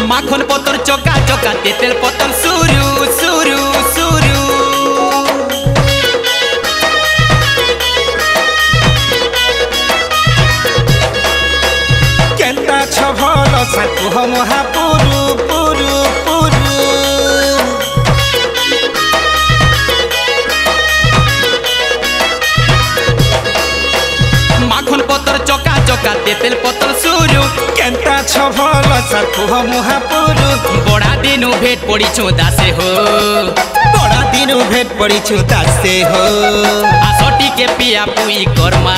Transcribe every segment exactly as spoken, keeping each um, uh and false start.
माखन पतर चका चका तेतेल पतन सुरु सुरु सुरु केंता छभल साकु हम पुरु पुरु पुरु माखन पतर चका चका तेतेल पतन सुरु केंता छभल साकु हम पुरु बड़ा दिनु भेट पड़ी दासे हो बड़ा दिनु भेट पड़ी दासे हो आसटी के पिया पुई करमा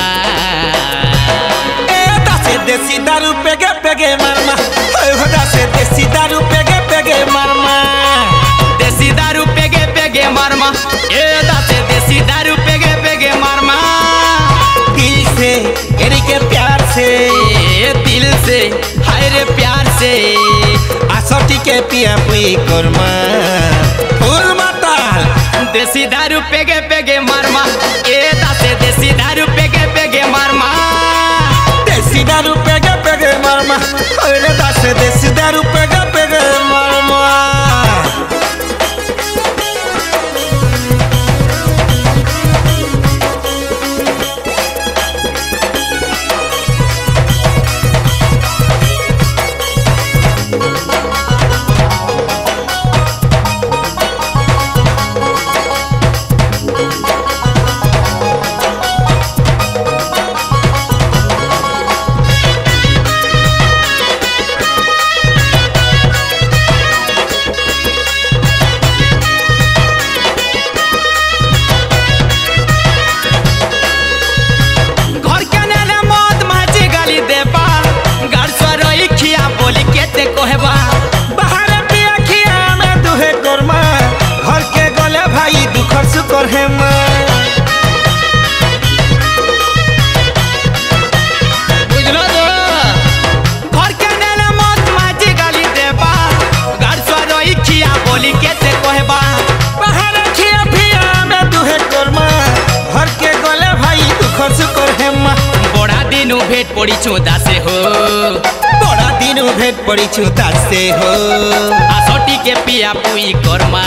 ए दासे देसी दारू पेगे पेगे मारमा ओए हो दासे देसी दारू पेगे पेगे मारमा देसी दारू पेगे पेगे मारमा ए दासे देसी दारू पेगे पेगे मारमा दिल से एरी के प्यार से ए दिल से हाय रे प्यार से आसटी के पिया पुई करमा फूल माताल देसी दारू पेगे पेगे मारमा ए दासे देसी दारू पेगे पेगे मारमा देसी दारू पेगे पेगे मारमा ओए दासे देसी दारू पेगे पेगे मारमा भेट पड़ी दासे हो बड़ा दिनु भेट पड़ी दासे हो आसटी के पिया पुई करमा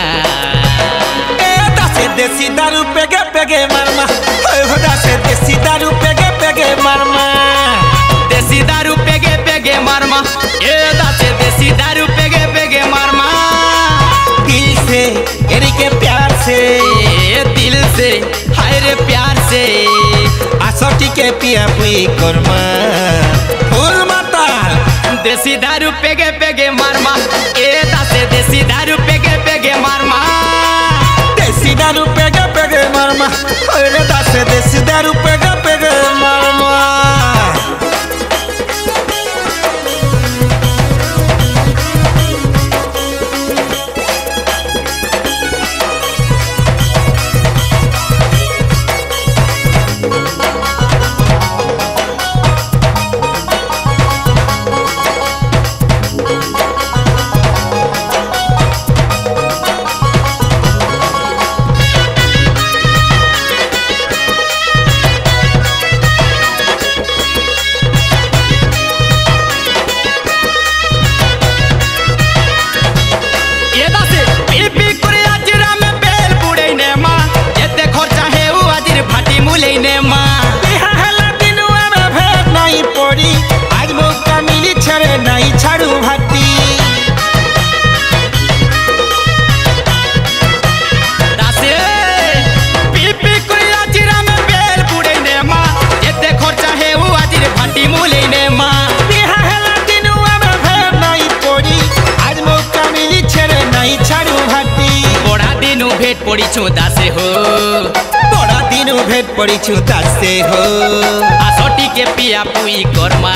ए दासे देसी दारू पेगे पेगे मारमा ओए हो दासे देसी दारू पेगे पेगे मारमा देसी दारू पेगे पेगे मारमा ए दासे देसी दारू पेगे पेगे मारमा दिल से एरी के प्यार से ए दिल से हाय रे प्यार से आसटी के पिया पुई करमा फूल माताल देसी दारू पेगे पेगे मारमा ए दासे देसी दारू पेगे पेगे मारमा देसी दारू पेगे पेगे मारमा ओए दासे देसी दारू पेगे पेगे मारमा आज मौका मिली छड़े नहीं छाड़ू भाती दासे पीपी कोई आजिरा में बेल बुड़े ने मां जेते खर्चा है वो आजिर भाटी मुले ने मां बिहा हला दिनुआ में भेड़ नहीं पड़ी आज मौका मिली छड़े नहीं छाड़ू भाती बड़ा दिनु भेट पड़ी दासे हो बड़ा दिनु भेट पड़ी दासे हो आसटी के पिया पुई करमा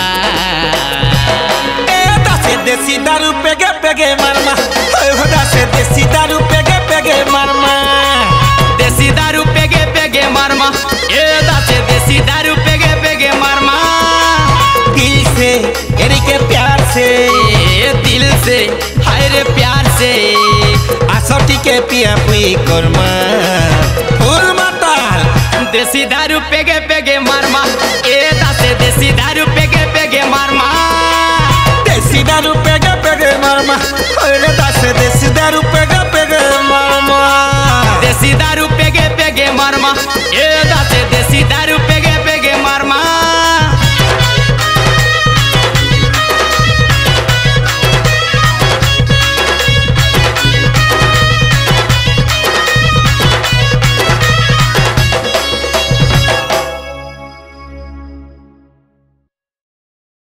ए दासे देसी दारू पेगे पेगे मारमा ओए हो दासे देसी दारू पेगे पेगे मारमा देसी दारू पेगे पेगे मारमा ए दासे देसी दारू पेगे पेगे मारमा दिल से एरी के प्यार से ए दिल से हाय रे प्यार से आसटी के पिया पुई करमा फूल माताल देसी दारू पेगे पेगे मारमा ए दासे देसी दारू पेगे पेगे मारमा देसी दारू पेगे पेगे मारमा अरे दासे देसी दारू पेगे पेगे मारमा देसी दारू पेगे पेगे मारमा ए दासे देसी दारू